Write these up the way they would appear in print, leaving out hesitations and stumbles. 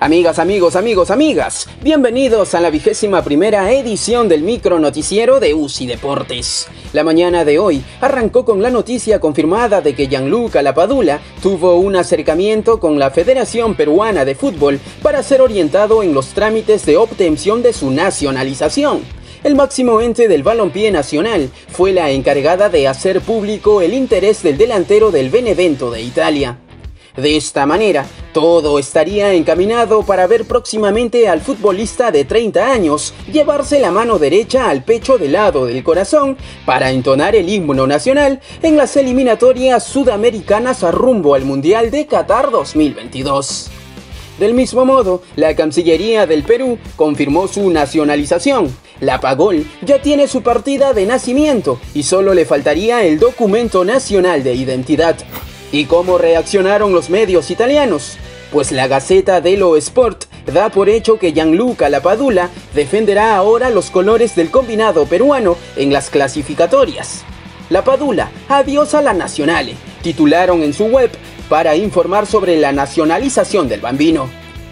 Amigas, bienvenidos a la 21ª edición del micro noticiero de UCI Deportes. La mañana de hoy arrancó con la noticia confirmada de que Gianluca Lapadula tuvo un acercamiento con la Federación Peruana de Fútbol para ser orientado en los trámites de obtención de su nacionalización. El máximo ente del balompié nacional fue la encargada de hacer público el interés del delantero del Benevento de Italia. De esta manera, todo estaría encaminado para ver próximamente al futbolista de 30 años llevarse la mano derecha al pecho del lado del corazón para entonar el himno nacional en las eliminatorias sudamericanas rumbo al Mundial de Qatar 2022. Del mismo modo, la Cancillería del Perú confirmó su nacionalización. Lapagol ya tiene su partida de nacimiento y solo le faltaría el documento nacional de identidad. ¿Y cómo reaccionaron los medios italianos? Pues la Gazzetta dello Sport da por hecho que Gianluca Lapadula defenderá ahora los colores del combinado peruano en las clasificatorias. Lapadula, adiós a la Nazionale, titularon en su web para informar sobre la nacionalización del bambino.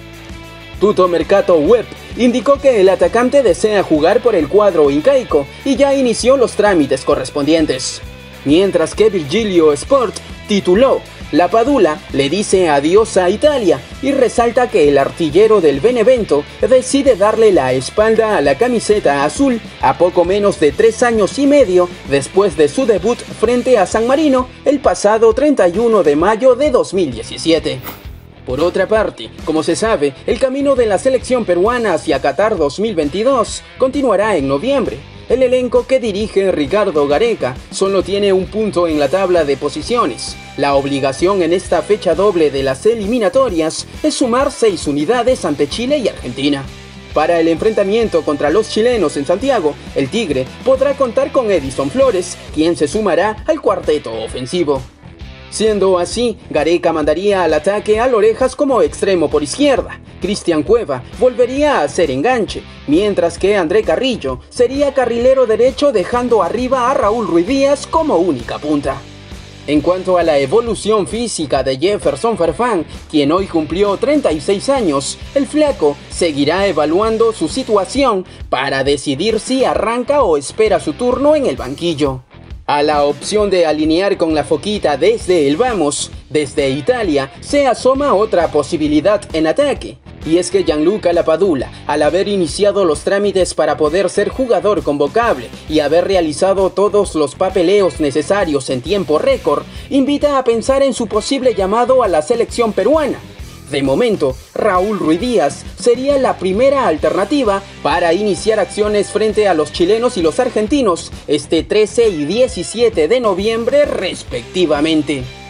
Tutto Mercato Web indicó que el atacante desea jugar por el cuadro incaico y ya inició los trámites correspondientes. Mientras que Virgilio Sport tituló Lapadula le dice adiós a Italia y resalta que el artillero del Benevento decide darle la espalda a la camiseta azul a poco menos de 3 años y medio después de su debut frente a San Marino el pasado 31 de mayo de 2017. Por otra parte, como se sabe, el camino de la selección peruana hacia Qatar 2022 continuará en noviembre. El elenco que dirige Ricardo Gareca solo tiene un punto en la tabla de posiciones. La obligación en esta fecha doble de las eliminatorias es sumar 6 unidades ante Chile y Argentina. Para el enfrentamiento contra los chilenos en Santiago, el Tigre podrá contar con Edison Flores, quien se sumará al cuarteto ofensivo. Siendo así, Gareca mandaría al ataque a Orejas como extremo por izquierda. Cristian Cueva volvería a ser enganche, mientras que André Carrillo sería carrilero derecho dejando arriba a Raúl Ruiz Díaz como única punta. En cuanto a la evolución física de Jefferson Farfán, quien hoy cumplió 36 años, el flaco seguirá evaluando su situación para decidir si arranca o espera su turno en el banquillo. A la opción de alinear con la foquita desde el Vamos, desde Italia, se asoma otra posibilidad en ataque. Y es que Gianluca Lapadula, al haber iniciado los trámites para poder ser jugador convocable y haber realizado todos los papeleos necesarios en tiempo récord, invita a pensar en su posible llamado a la selección peruana. De momento, Raúl Ruiz Díaz sería la primera alternativa para iniciar acciones frente a los chilenos y los argentinos este 13 y 17 de noviembre respectivamente.